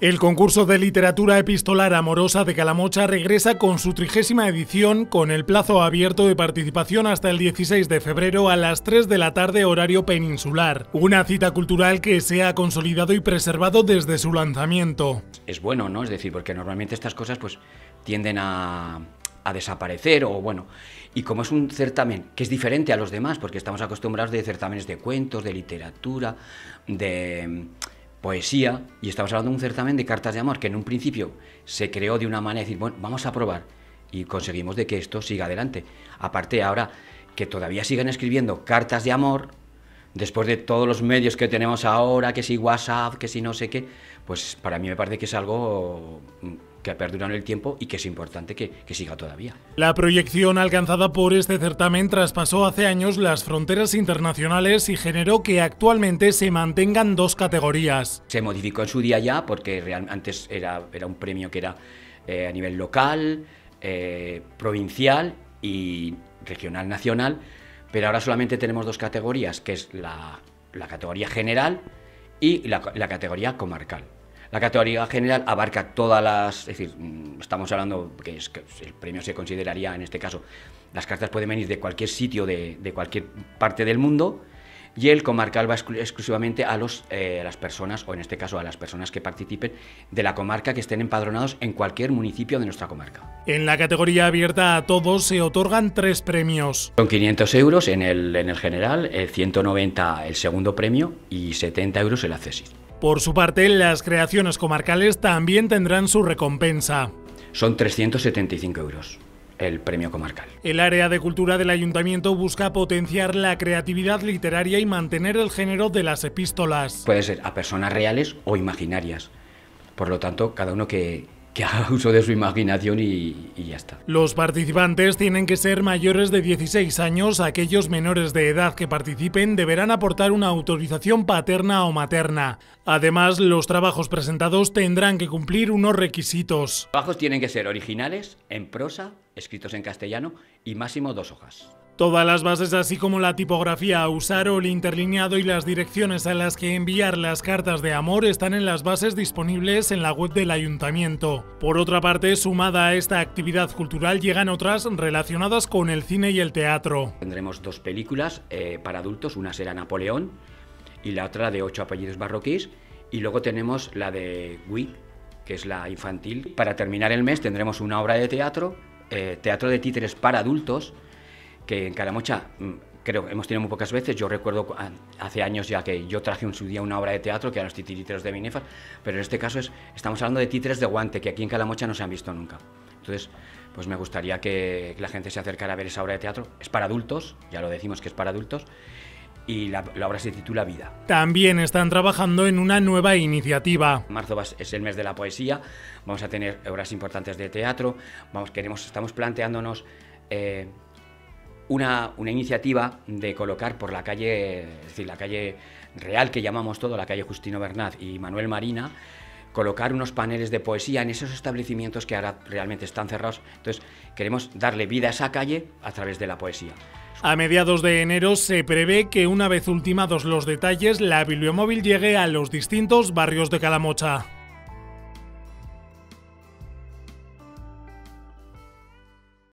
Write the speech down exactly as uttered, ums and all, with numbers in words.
El concurso de literatura epistolar amorosa de Calamocha regresa con su trigésima edición, con el plazo abierto de participación hasta el dieciséis de febrero a las tres de la tarde horario peninsular. Una cita cultural que se ha consolidado y preservado desde su lanzamiento. Es bueno, ¿no? Es decir, porque normalmente estas cosas pues tienden a, a desaparecer o bueno, y como es un certamen que es diferente a los demás, porque estamos acostumbrados de certámenes de cuentos, de literatura, de poesía, y estamos hablando de un certamen de cartas de amor que en un principio se creó de una manera de decir, bueno, vamos a probar, y conseguimos de que esto siga adelante. Aparte ahora que todavía siguen escribiendo cartas de amor, después de todos los medios que tenemos ahora, que si WhatsApp, que si no sé qué, pues para mí me parece que es algo que ha perdurado en el tiempo y que es importante que, que siga todavía. La proyección alcanzada por este certamen traspasó hace años las fronteras internacionales y generó que actualmente se mantengan dos categorías. Se modificó en su día ya porque real, antes era, era un premio que era eh, a nivel local, eh, provincial y regional, nacional, pero ahora solamente tenemos dos categorías, que es la, la categoría general y la, la categoría comarcal. La categoría general abarca todas las, es decir, estamos hablando que, es, que el premio se consideraría, en este caso, las cartas pueden venir de cualquier sitio, de, de cualquier parte del mundo, y el comarcal va exclu exclusivamente a, los, eh, a las personas, o en este caso a las personas que participen de la comarca, que estén empadronados en cualquier municipio de nuestra comarca. En la categoría abierta a todos se otorgan tres premios. Son quinientos euros en el, en el general, eh, ciento noventa el segundo premio y setenta euros el accesis. Por su parte, las creaciones comarcales también tendrán su recompensa. Son trescientos setenta y cinco euros el premio comarcal. El área de cultura del ayuntamiento busca potenciar la creatividad literaria y mantener el género de las epístolas. Puede ser a personas reales o imaginarias. Por lo tanto, cada uno que, que haga uso de su imaginación y, y ya está. Los participantes tienen que ser mayores de dieciséis años. Aquellos menores de edad que participen deberán aportar una autorización paterna o materna. Además, los trabajos presentados tendrán que cumplir unos requisitos. Los trabajos tienen que ser originales, en prosa, escritos en castellano y máximo dos hojas. Todas las bases, así como la tipografía a usar o el interlineado y las direcciones a las que enviar las cartas de amor, están en las bases disponibles en la web del ayuntamiento. Por otra parte, sumada a esta actividad cultural, llegan otras relacionadas con el cine y el teatro. Tendremos dos películas eh, para adultos, una será Napoleón y la otra de ocho apellidos marroquíes, y luego tenemos la de Wick, que es la infantil. Para terminar el mes tendremos una obra de teatro, eh, teatro de títeres para adultos, que en Calamocha creo que hemos tenido muy pocas veces. Yo recuerdo hace años ya que yo traje en su día una obra de teatro que eran los titiriteros de Binefar, pero en este caso es, estamos hablando de títeres de guante, que aquí en Calamocha no se han visto nunca. Entonces, pues me gustaría que la gente se acercara a ver esa obra de teatro. Es para adultos, ya lo decimos que es para adultos, y la, la obra se titula Vida. También están trabajando en una nueva iniciativa. Marzo es el mes de la poesía, vamos a tener obras importantes de teatro, vamos, queremos, estamos planteándonos eh, Una, una iniciativa de colocar por la calle, es decir, la calle real que llamamos todo, la calle Justino Bernat y Manuel Marina, colocar unos paneles de poesía en esos establecimientos que ahora realmente están cerrados. Entonces queremos darle vida a esa calle a través de la poesía. A mediados de enero se prevé que, una vez ultimados los detalles, la bibliomóvil llegue a los distintos barrios de Calamocha.